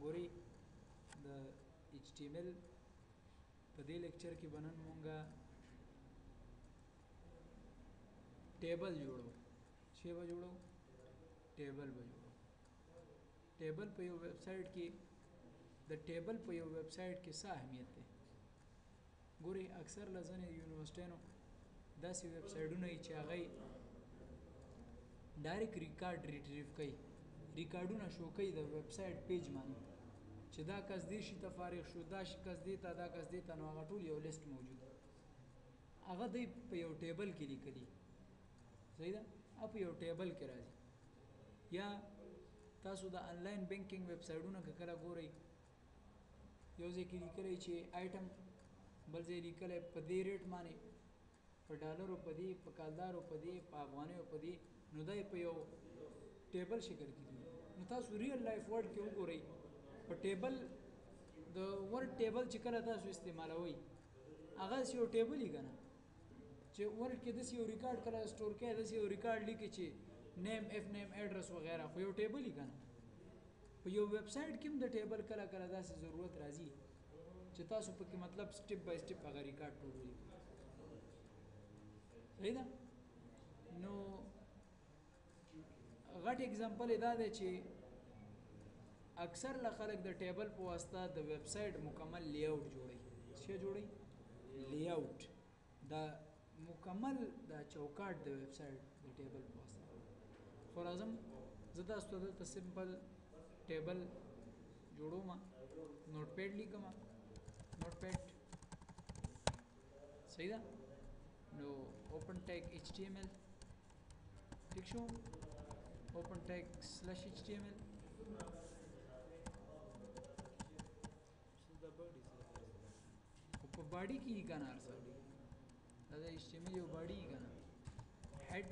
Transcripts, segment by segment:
ګوري د HTML په دې لیکچر کې بنن مونږه ټیبل جوړو چې به جوړو ټیبل به جوړو ټیبل په یو ویب سټ کې د ټیبل په یو ویب سټ کې څه اهمیت ده ګوري اکثر لزنه یونیورسيټینو داسې ویب سټونه چې هغه ډایرکټ ریکارډ ریټریو کوي ریکارډونه شو کوي د ویب سټ پیج باندې چې دا کس دې شي تفاریغ شو دا کس دې ته دا کس دې ته نو هغه ټول یو لیست موجود هغه دې په یو ټیبل کې لیکلي صحیح ده اپ یو ټیبل کې راځي یا تاسو د انلاین بانکینګ ویب سټونه کله ګورئ یو ځکه لیکلی چې آیټم بل ځای لیکلی په دې ریټ باندې په ډالرو په دې په کالدارو په دې په افغانیو په دې نو دای په یو ټیبل شکل کې دي نو تاسو ریل لایف ورډ کې وګورئ په ټیبل د ورډ ټیبل چې کله تاسو استعمالوي هغه یو ټیبل یې کنه چې ورډ کې د یو ریکارډ کله سٹور کې د یو ریکارډ لیکي چې نیم اف نیم ایڈریس وغیرہ خو یو ټیبل یې کنه په یو ویب سټ کې د ټیبل کله کله داسې ضرورت راځي چې تاسو په کې مطلب سټپ بای سټپ هغه ریکارډ ټول ولیکئ صحیح ده نو غټ اگزامپل دا دی چې اکثر له خلک د ټیبل په واسطه د ویب سټ مکمل لی اوټ جوړي څه جوړي لی اوټ دا مکمل د چوکاټ د ویب سټ د ټیبل په واسطه خو راځم زه تاسو ته سمپل ټیبل جوړوم نوٹ پیډ لیکم نوٹ پیډ صحیح ده نو اوپن ټیگ HTML ٹھیک شو اوپن ټیگ /HTML په باډي کې کنه ارسل دا HTML یو باډي کنه head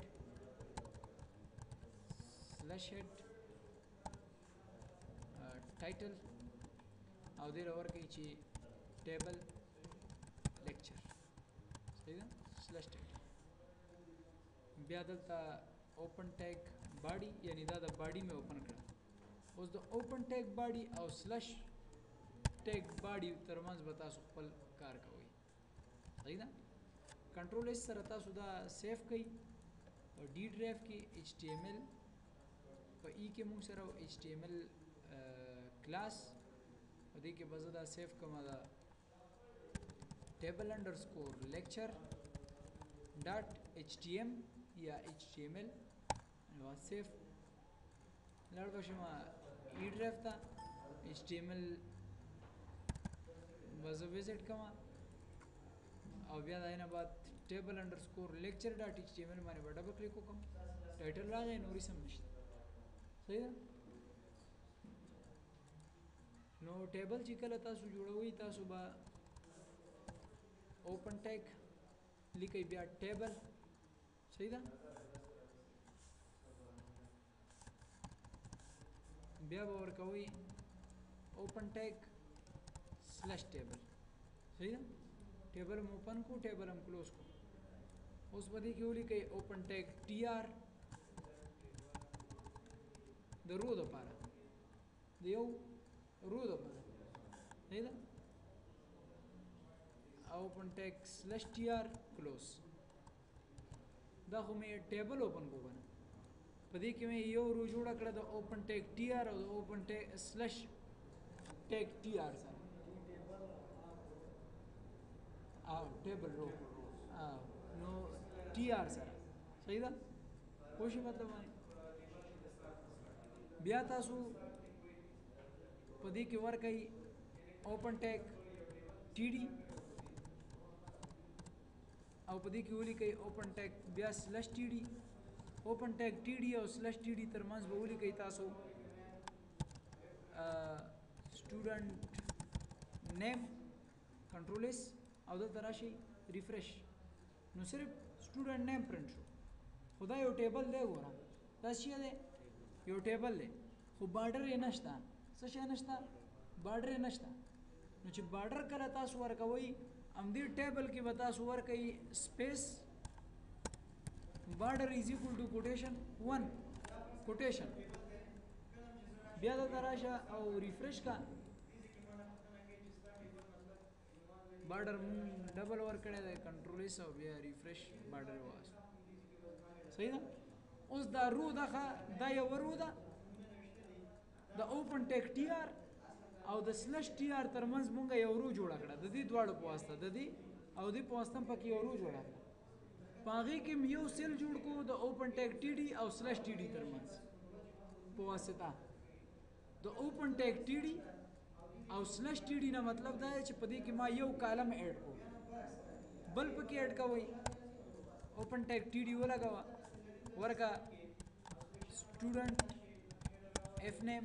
/head title او دې اور کې چې ټیبل لیکچر صحیح ده /title بیا دلته اوپن ټیگ باډي یعنی دا د باډي مې اوپن کړ اوس د اوپن ټیگ باډي او /ټیگ باډي ترمنځ به تاسو خپل کار کوئ صحیح ده کنټرول اس سره تاسو دا سیو کړئ او ډی ډرایو کې HTML په ای کې موږ سره HTML کلاس او دې کې بزه دا سیو کوم دا table underscore lecture dot htm یا HTML نو سیو لړ بشم ای ډرایو ته HTML بزه وزټ کوم او بیا داینه بعد table underscore lecture dot html باندې ډبل کلیک وکم ټایټل راغی نورې سم نشته صحیح ده نو ټیبل چې کله تاسو جوړوي تاسو به اوپن ټیگ لیکي بیا ټیبل صحیح ده بیا به ورکوي اوپن ټیگ /table صحیح ده ټیبل هم اوپن کو ټیبل هم کلوز کو اوس په دې کې ولیکئ اوپن ټیگ tr د رو لپاره د یو رو لپاره صحیح ده اوپن ټیگ /tr کلوز دا خو مې ټیبل اوپن کو کنه په دې کې مې یو رو جوړ کړ د اوپن ټیگ tr او د اوپن ټیگ /tr سره او ټیبل رو نو tr سره صحیح ده کوشش مطلب باندې بیا تاسو په دې کې ورکړئ اوپن ټیگ td او په دې کې ولیکئ اوپن ټیگ بیا /td اوپن ټیگ td او /td ترمنځ به ولیکئ تاسو student name کنټرول اس او دلته راشي ریفریش نو صرف student name پرنٹ شو خدا یو ټیبل دی ګوره دا څه دی یو ټیبل دی خو بارډر یې نشته څه شی نشته بارډر یې نشته نو چې بارډر کله تاسو ورکوي ام دې ټیبل کې به تاسو ورکوي سپیس بارډر از ایکوال ټو کوټیشن 1 کوټیشن بیا دلته راشه او ریفرش کا بارډر مون ډبل ور کړی دی کنټرول ایس او بیا ریفرش بارډر واست صحیح ده اوس دا رو دغه دا یو رو ده د اوپن ټیک ټي آر او د سلش ټي آر ترمنځ مونږ یو رو جوړ کړه د دې دواړو په واسطه د دې او د په واسطه پکې یو رو جوړ کړه پاغي کې یو سیل جوړ کو د اوپن ټیک ټي ډي او سلش ټي ډي ترمنځ په واسطه د اوپن ټیک ټي ډي او سلش ټي ډي نه مطلب دا چې په دې کې ما یو کالم اډ کو بل پکې اډ کوي اوپن ټیک ټي ډي ولګوا ورکا student F name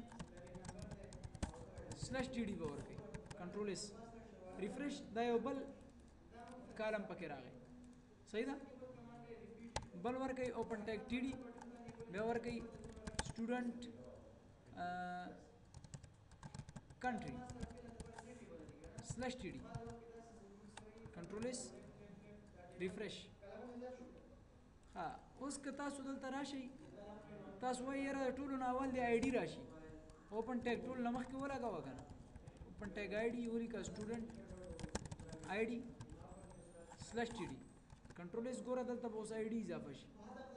slash T D باور کوي کنټرول اس ریفریش دا یو بل کالم پکې راغی صحیح ده بل ور کوي اوپن ټیک T D بیا ور کوي student country slash T D control اس ریفریش ها اوس که تاسو دلته راشئ تاسو وایي یاره د ټولو نه اول د آی ډي راشي اوپن ټیک ټول نه مخکې ولګوه که نه اوپن ټیک آی ډي ولیکه سټوډنټ آی ډي سلش ټي ډي کنټرول ایس ګوره دلته به اوس آی ډي اضافه شي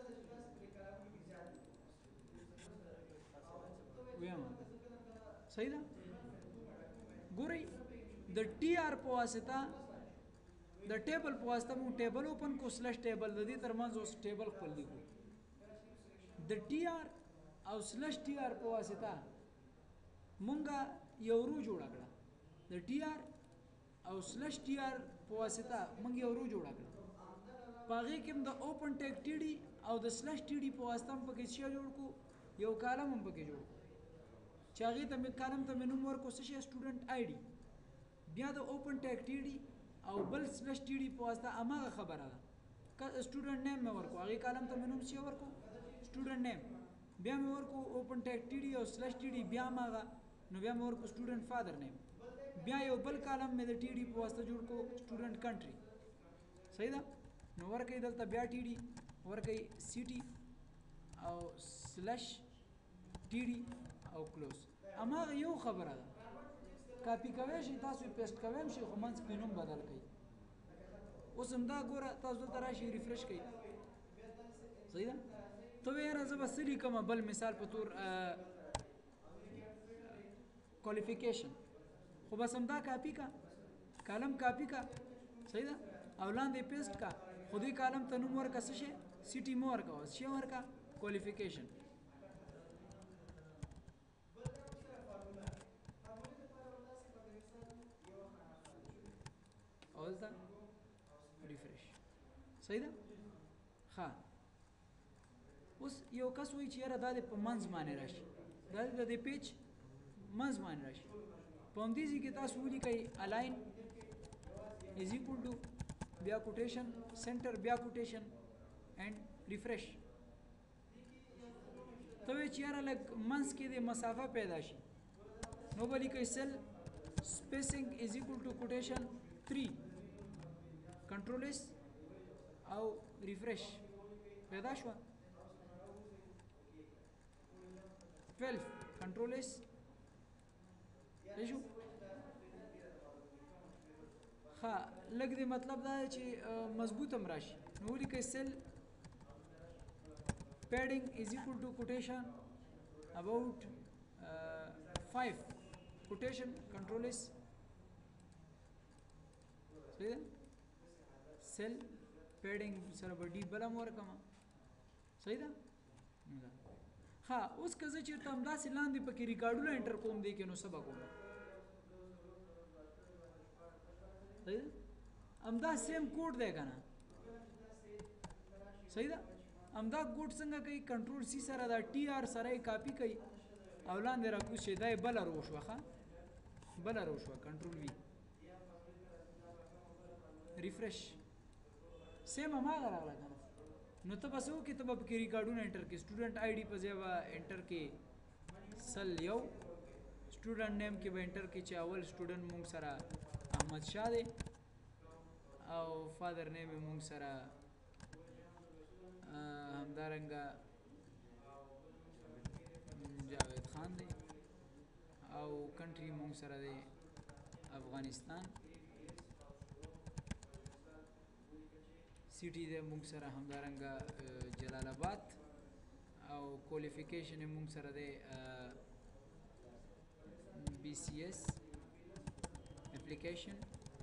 ویم صحیح ده ګورئ د ټي آر په واسطه د ټیبل په واسطه مونږ ټیبل اوپن کو سلش ټیبل د دې ترمنځ اوس ټیبل خپل لیکو د ټي آر او سلش ټي آر په واسطه مونږه یو رو جوړ کړه د ټي آر او سلش ټي آر په واسطه مونږ یو رو جوړ کړه پاغه کې د اوپن ټیک ټي ډي او د سلش ټي ډي په واسطه هم پکې څه جوړ کو یو کالم هم پکې جوړ چاغه ته مې کالم ته نوم ورکو څه سټوډنټ آی ډي بیا د اوپن ټیک ټي ډي او بل سلش ټي ډي په واسطه اماغه خبره ده ک سټوډنټ نیم مې ورکو هغه کالم ته نوم څه ورکو student name بیا مې ورکو اوپن ټیک T D او سلش T D بیا ماغه نو بیا مې ورکو student فادر نیم بیا یو بل کالم مې د T D په واسطه جوړ کو student کنټری صحیح ده نو ورکې دلته بیا T D ورکې سی टी او سلش T D او کلوز اما یو خبره ده کاپی کوي شي تاسو پیسټ کوئ شي خو منځ کې نوم بدل کړئ اوس هم دا ګوره تاسو دلته راشي ریفریش کړئ صحیح ده تو یاره زه به سری کوم بل مثال په تور کوالیفیکیشن خو بس هم دا کاپی کا کالم کاپی کا صحیح ده او لاندې پیسټ کا خو دې کالم ته نوم ورکه څه شي سی ټي مو ورکه شي ورکه کوالیفیکیشن اول دا ریفریش صحیح ده ها اوس یو کس وایي چې یاره دا د په منځ باندې راشي دا د پیج منځ باندې راشي په همدې ځای کې تاسو ولیکئ الاین از ایکول ټو بیا کوټیشن سنټر بیا کوټیشن اینډ ریفریش ته وایي چې یاره لږ منځ کې د مسافه پیدا شي نو به لیکئ سیل سپیسینګ از ایکول ټو کوټیشن 3 کنټرول ایس او ریفریش پیدا شوه 12 کنټرول ایس شو ها لګ دې مطلب دا چې مضبوط هم راشي نو لیکي سیل پیډینګ از ایکول ټو کوټیشن اباوت 5 کوټیشن کنټرول ایس صحیح سیل پیډینګ سره بډی بل مور کما صحیح ده ها اوس که زه چېرته همداسې لاندې پکې ریکارډونه انټر کوم دی کې نو څه به کوم صحیح ده همدا سیم کوډ دی که نه صحیح ده همدا کوډ څنګه کوي کنټرول سی سره دا ټي آر سره یې کاپي کوي او لاندې راکوز شي دا یې بله روشوه ښه بله روشوه کنټرول وي ریفریش سیم هماغه راغله که نه نو ته بس وکړې ته به پکې ریکارډونه انټر کړې سټوډنټ آی ډي په ځای به انټر کړې سل یو سټوډنټ نیم کې به انټر کړې چې اول سټوډنټ مونږ سره احمد شاه دی او فادر نیم یې مونږ سره همدارنګه جاوید خان دی او کنټری مونږ سره دی افغانستان سیټي دی مونږ سره همدارنګه جلال آباد او کوالیفیکیشن مونږ سره دی BCS application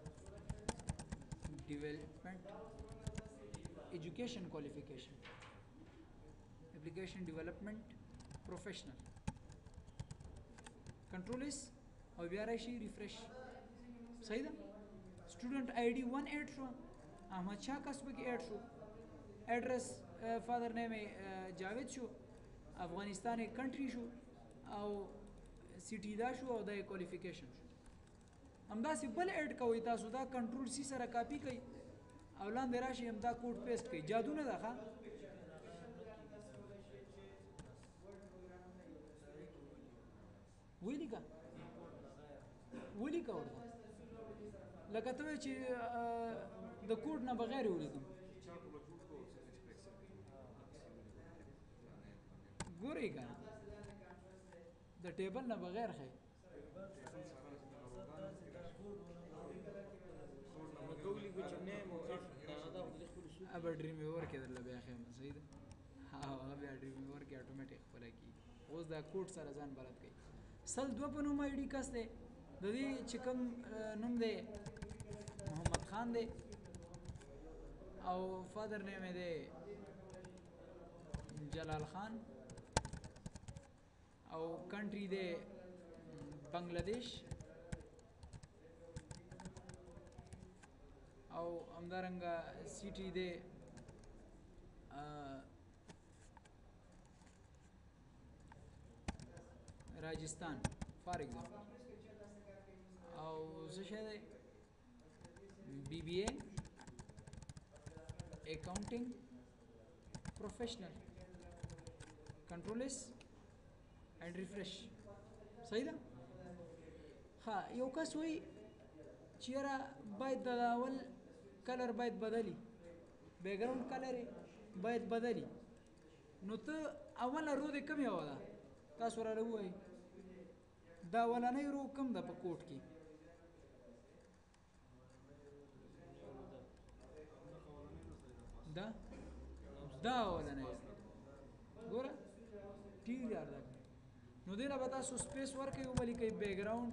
development education qualification application development professional control is او بیا راشي ریفریش صحیح ده student ID 18 شو احمد شاه کسب کې 8 شو ایڈریس فادر نیم جاوید شو افغانستان کنټری شو او سیټی دا شو او د کوالیفیکیشن شو همداسې بل اډ کوي تاسو دا کنټرول سی سره کاپی کوي او لاندې راشي همدا کوډ پیسټ کوي جادو نه ده ښه ولیکه ورته لکه ته چې د کوډ نه بغیر ولیکم ګورئ که نه د ټیبل نه بغیر خی اب ډریم ویور کې درله بیا خیم صحیح ده هغه بیا ډریم ویور کې اټومیټیک خپله کېږي اوس دا کوډ سره ځان بلد کوي سل دوه په نوم آی ډي کس دی د دې چې کوم نوم دی محمد خان دی او فادر نیم دی جلال خان او کنټری دی بنگلادیش او همدارنګه سیټي دی راجستان فار ایگزامپل او څه شی دی BBA accounting professional control is and refresh صحیح ده ها یو کس وی چیرې باید د اول کلر باید بدلی بیک گراوند کلر باید بدلی نو ته اوله رو د کوم یو ده تاسو را وایي دا ولنۍ رو کوم ده په کوټ کې دا ولنۍ ګوره ټیک یار ده نو دې نه به تاسو سپیس ورکوي ولیکئ بیک گراوند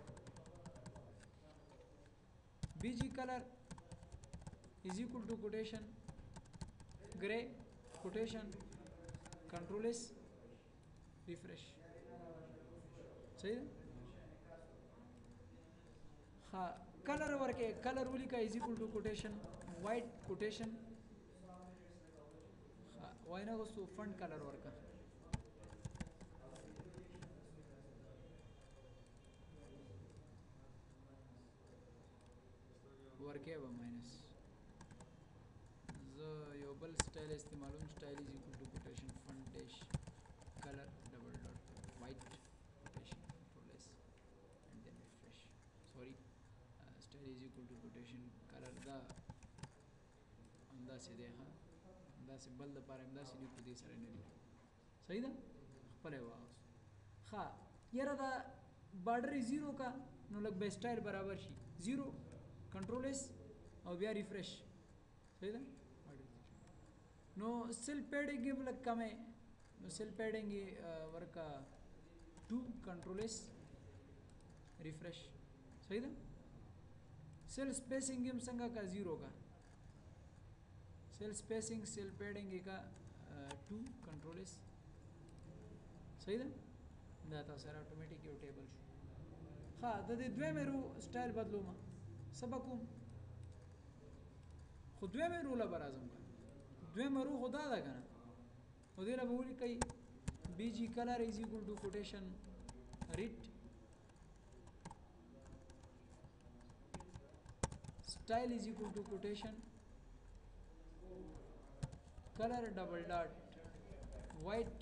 BG color is equal to quotation gray quotation control is refresh صحیح ها color ورکه color ولیکه is equal to quotation white quotation ها وای نه غوستو font color ورکه ورکه به ماینس ز یو بل سټایل استعمالوم سټایل از ایکوال ټو کوټیشن فونت ډیش کلر ډبل ډاٹ وایټ کوټیشن کنټرول اس اینڈ دین ریفریش سوري سټایل از ایکوال ټو کوټیشن کلر دا انداسې دی ها انداسې بل د پاره انداسې لیکو دې سره نه لیکو صحیح ده خپل واوس ها یره دا بارډر زیرو کا نو لګ به سټایل برابر شي زیرو کنټرول اس او بیا ریفریش صحیح ده نو سیل پیډینګ یې بل کمه نو سیل پیډینګ ورکا 2 کنټرول اس ریفریش صحیح ده سیل سپیسینګ هم څنګه کا 0 کا سیل سپیسینګ سیل پیډینګ کا 2 کنټرول اس صحیح ده دا تاسو سره اتوماتیک یو ټیبل شو ها د دې دوه مېرو سټایل بدلوم سبقوم خو دوه مېرو لا برازم کا دوه مېرو خدا دا کنه او دې لا بولی کوي BG color is equal to quotation read style is equal to quotation color double dot white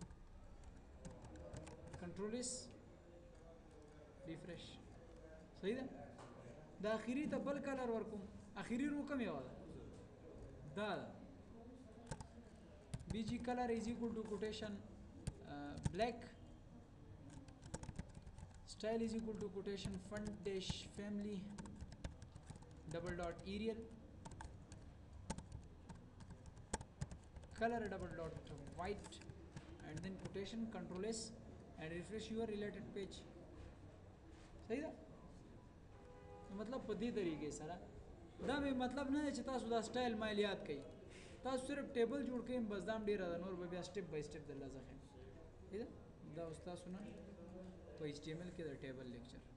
control is refresh صحیح ده دا اخیری ته بل کلر ورکوم اخیری رو کم یو ده دا BG color is equal to quotation black style is equal to quotation font dash family double dot Arial, color double dot white, and then quotation control S and refresh your related page. صحیح ده؟ مطلب په دې طریقې سره دا به مطلب نه چې تاسو دا سټایل مایل یاد کړئ، تاسو صرف ټیبل جوړ کړئ بس دا ډیر ده، نور به بیا سټپ بای سټپ د لازم. صحیح ده؟ دا استاد سونه په HTML کې د ټیبل لیکچر